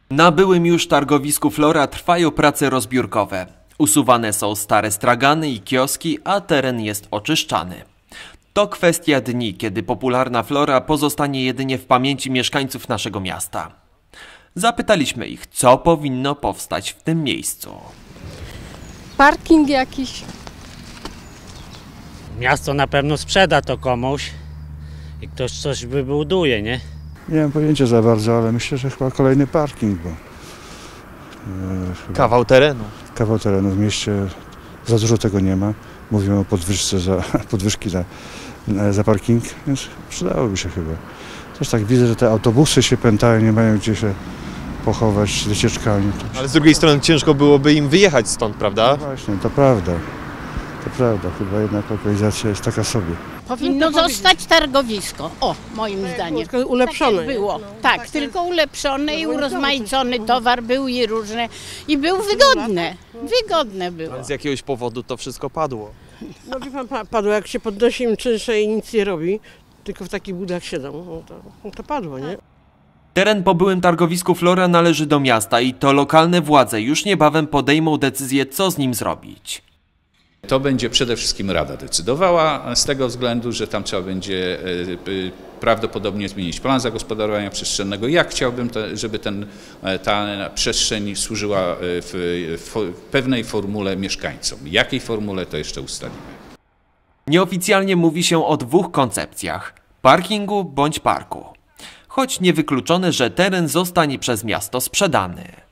Na byłym już targowisku Flora trwają prace rozbiórkowe. Usuwane są stare stragany i kioski, a teren jest oczyszczany. To kwestia dni, kiedy popularna Flora pozostanie jedynie w pamięci mieszkańców naszego miasta. Zapytaliśmy ich, co powinno powstać w tym miejscu. Parking jakiś. Miasto na pewno sprzeda to komuś i ktoś coś wybuduje, nie? Nie mam pojęcia za bardzo, ale myślę, że chyba kolejny parking, bo Kawał terenu. kawał terenu w mieście za dużo tego nie ma. Mówimy o podwyżki za parking, więc przydałoby się chyba. Też tak widzę, że te autobusy się pętają, nie mają gdzie się pochować z wycieczkami. Ale z drugiej strony ciężko byłoby im wyjechać stąd, prawda? No właśnie, to prawda. To prawda, chyba jednak lokalizacja jest taka sobie. Powinno zostać targowisko, moim zdaniem. Tylko ulepszone. Tak jak było. Tak, tylko ulepszone i urozmaicony towar był i różne. I był wygodne. Wygodne było. Z jakiegoś powodu to wszystko padło. No wie pan, padło, jak się podnosi im czynsze i nic nie robi, tylko w takich budach siedzą, to padło, nie? Teren po byłym targowisku Flora należy do miasta i to lokalne władze już niebawem podejmą decyzję, co z nim zrobić. To będzie przede wszystkim Rada decydowała z tego względu, że tam trzeba będzie prawdopodobnie zmienić plan zagospodarowania przestrzennego. Ja chciałbym, żeby ta przestrzeń służyła w pewnej formule mieszkańcom. Jakiej formule, to jeszcze ustalimy. Nieoficjalnie mówi się o dwóch koncepcjach – parkingu bądź parku. Choć niewykluczone, że teren zostanie przez miasto sprzedany.